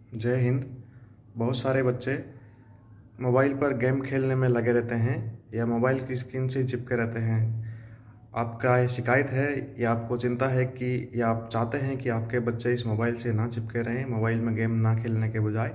जय हिंद। बहुत सारे बच्चे मोबाइल पर गेम खेलने में लगे रहते हैं या मोबाइल की स्क्रीन से चिपके रहते हैं। आपका ये शिकायत है या आपको चिंता है कि या आप चाहते हैं कि आपके बच्चे इस मोबाइल से ना चिपके रहें, मोबाइल में गेम ना खेलने के बजाय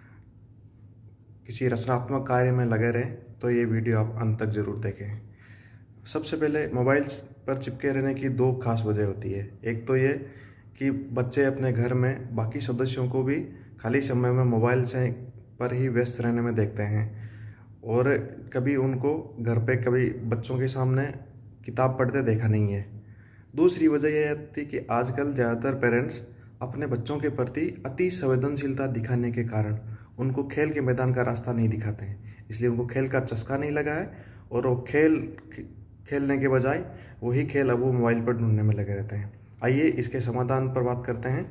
किसी रचनात्मक कार्य में लगे रहें, तो ये वीडियो आप अंत तक ज़रूर देखें। सबसे पहले मोबाइल पर चिपके रहने की दो खास वजह होती है। एक तो ये कि बच्चे अपने घर में बाकी सदस्यों को भी खाली समय में मोबाइल से पर ही व्यस्त रहने में देखते हैं और कभी उनको घर पे कभी बच्चों के सामने किताब पढ़ते देखा नहीं है। दूसरी वजह यह थी कि आजकल ज़्यादातर पेरेंट्स अपने बच्चों के प्रति अति संवेदनशीलता दिखाने के कारण उनको खेल के मैदान का रास्ता नहीं दिखाते हैं, इसलिए उनको खेल का चस्का नहीं लगा है और वो खेलने के बजाय वही खेल अब वो मोबाइल पर ढूंढने में लगे रहते हैं। आइए इसके समाधान पर बात करते हैं।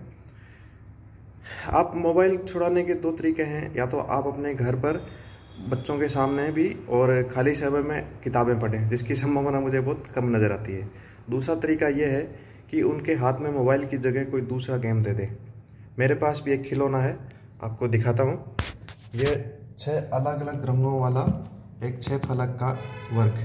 आप मोबाइल छुड़ाने के दो तरीके हैं। या तो आप अपने घर पर बच्चों के सामने भी और खाली समय में किताबें पढ़ें, जिसकी संभावना मुझे बहुत कम नज़र आती है। दूसरा तरीका यह है कि उनके हाथ में मोबाइल की जगह कोई दूसरा गेम दे दें। मेरे पास भी एक खिलौना है, आपको दिखाता हूँ। यह 6 अलग अलग रंगों वाला एक 6 फलक का वर्क।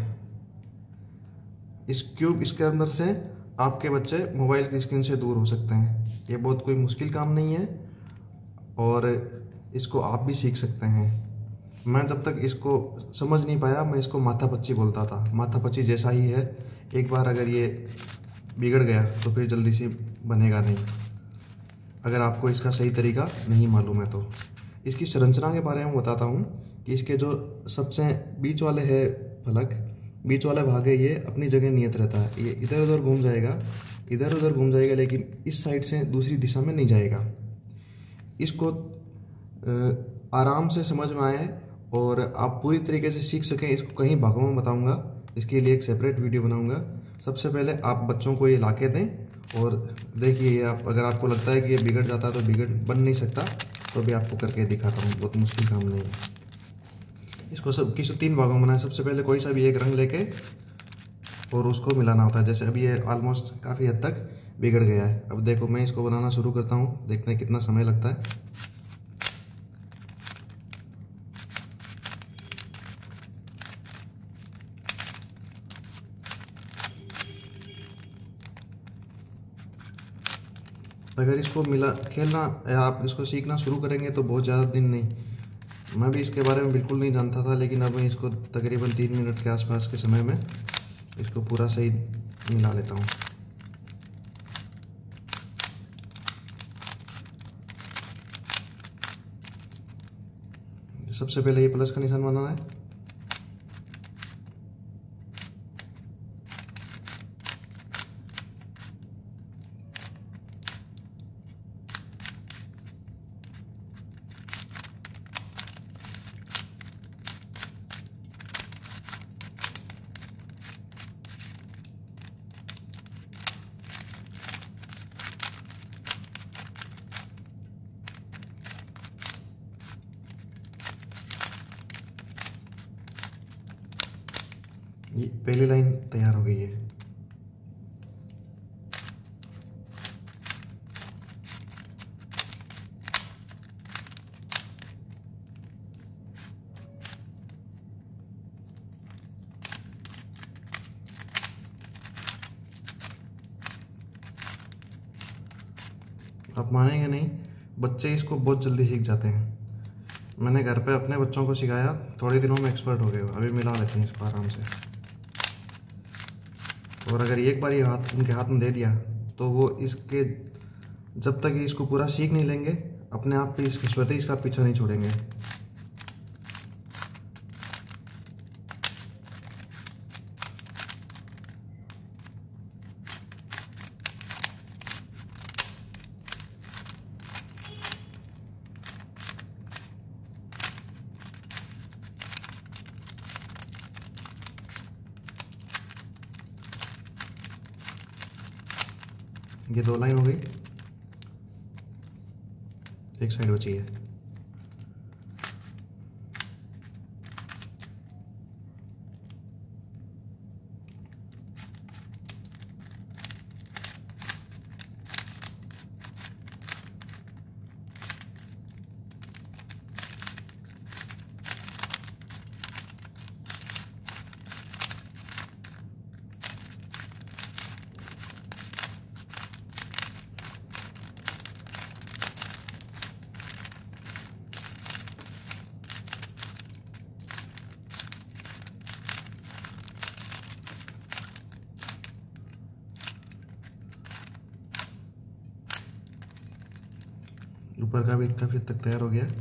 इसके अंदर से आपके बच्चे मोबाइल की स्क्रीन से दूर हो सकते हैं। ये बहुत कोई मुश्किल काम नहीं है और इसको आप भी सीख सकते हैं। मैं जब तक इसको समझ नहीं पाया, मैं इसको माथापच्ची बोलता था। माथापच्ची जैसा ही है, एक बार अगर ये बिगड़ गया तो फिर जल्दी से बनेगा नहीं, अगर आपको इसका सही तरीका नहीं मालूम है तो। इसकी संरचना के बारे में बताता हूँ कि इसके जो सबसे बीच वाले है फलक, बीच वाला भाग है, ये अपनी जगह नियत रहता है। ये इधर उधर घूम जाएगा, इधर उधर घूम जाएगा, लेकिन इस साइड से दूसरी दिशा में नहीं जाएगा। इसको आराम से समझ में आए और आप पूरी तरीके से सीख सकें, इसको कहीं भागों में बताऊंगा। इसके लिए एक सेपरेट वीडियो बनाऊंगा। सबसे पहले आप बच्चों को ये ला के दें और देखिए, ये आप अगर आपको लगता है कि ये बिगड़ जाता है तो बन नहीं सकता, तो भी आपको करके दिखाता हूँ, बहुत मुश्किल काम नहीं है। इसको सब किसी 3 भागों में बनाए। सबसे पहले कोई सा भी एक रंग लेके और उसको मिलाना होता है। जैसे अभी ये ऑलमोस्ट काफ़ी हद तक बिगड़ गया है। अब देखो, मैं इसको बनाना शुरू करता हूँ, देखते हैं कितना समय लगता है। अगर इसको खेलना या आप इसको सीखना शुरू करेंगे तो बहुत ज़्यादा दिन नहीं। मैं भी इसके बारे में बिल्कुल नहीं जानता था, लेकिन अब मैं इसको तकरीबन 3 मिनट के आसपास के समय में इसको पूरा सही मिला लेता हूँ। सबसे पहले ये प्लस का निशान बनाना है। ये पहली लाइन तैयार हो गई है। आप मानेंगे नहीं, बच्चे इसको बहुत जल्दी सीख जाते हैं। मैंने घर पे अपने बच्चों को सिखाया, थोड़े दिनों में एक्सपर्ट हो गए। अभी मिला लेते हैं इसको आराम से। और अगर एक बार ये उनके हाथ में दे दिया तो वो इसके जब तक ये इसको पूरा सीख नहीं लेंगे, अपने आप पे इसके स्वतः इसका पीछा नहीं छोड़ेंगे। ये 2 लाइन हो गई, एक साइड बची है। ऊपर का भी काफ़ी हद तक तैयार हो गया।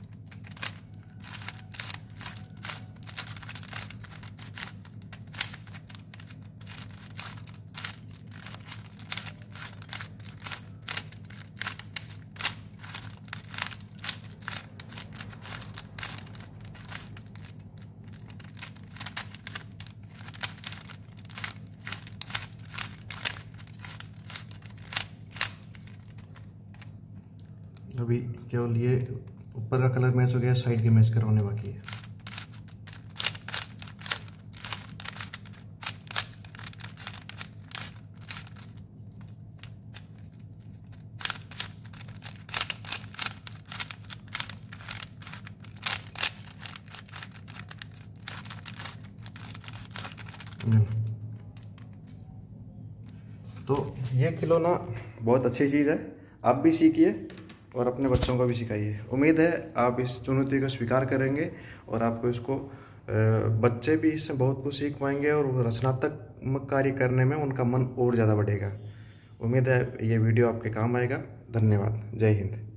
अभी केवल ये ऊपर का कलर मैच हो गया, साइड के मैच करवाने बाकी है। तो ये खिलौना बहुत अच्छी चीज़ है, आप भी सीखिए और अपने बच्चों को भी सिखाइए। उम्मीद है आप इस चुनौती को स्वीकार करेंगे और आपको इसको बच्चे भी इससे बहुत कुछ सीख पाएंगे और वो रचनात्मक कार्य करने में उनका मन और ज़्यादा बढ़ेगा। उम्मीद है ये वीडियो आपके काम आएगा। धन्यवाद। जय हिंद।